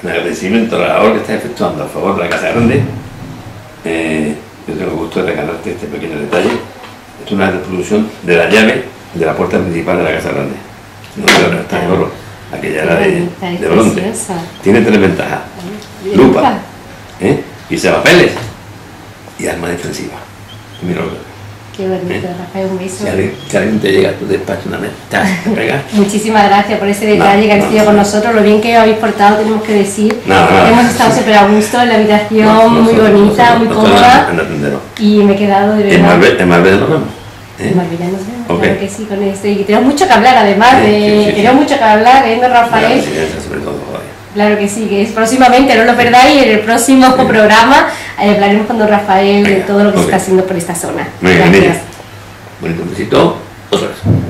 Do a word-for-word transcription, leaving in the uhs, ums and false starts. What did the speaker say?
en agradecimiento a la labor que estás efectuando a favor de la Casa Grande, eh, yo tengo el gusto de regalarte este pequeño detalle. Esto es una reproducción de la llave de la puerta principal de la Casa Grande. No sé ahora está de oro, aquella era de, de bronce. Tiene tres ventajas: lupa, ¿eh? pisapapeles y arma defensiva. Mira lo que... Qué bonito, ¿eh? Rafael, un beso. Si alguien, si alguien te llega a tu despacho una vez, te pega. Muchísimas gracias por ese detalle no, que has no, sido con nosotros. Lo bien que habéis portado, tenemos que decir. No, no, Hemos estado súper a gusto en la habitación, no, no, muy bonita, muy cómoda. Y me he quedado de verdad. En Marbella, en Marbella nos vemos. ¿Eh? En Marbella nos vemos, okay. Claro que sí, con esto. Y tenemos mucho que hablar además, Sí, de, sí, sí, tenemos sí. mucho que hablar, ¿eh, no, Rafael? Sí, sí, sobre todo, Claro que sí, que es próximamente, no lo perdáis, en el próximo sí. programa eh, hablaremos con don Rafael Venga, de todo lo que okay. se está haciendo por esta zona. Muy Gracias. Bien. Bonito besito, otra vez.